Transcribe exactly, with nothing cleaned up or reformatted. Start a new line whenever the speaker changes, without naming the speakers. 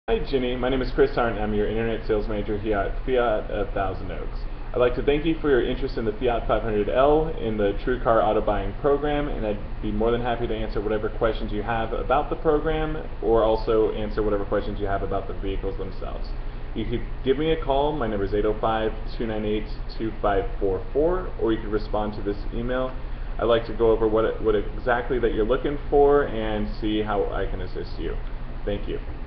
Hi Ginny, my name is Chris Arndt. I'm your Internet Sales Manager here at Fiat of Thousand Oaks. I'd like to thank you for your interest in the Fiat five hundred L in the TrueCar Auto Buying Program, and I'd be more than happy to answer whatever questions you have about the program, or also answer whatever questions you have about the vehicles themselves. You could give me a call. My number is eight oh five, two nine eight, two five four four, or you could respond to this email. I'd like to go over what, what exactly that you're looking for and see how I can assist you. Thank you.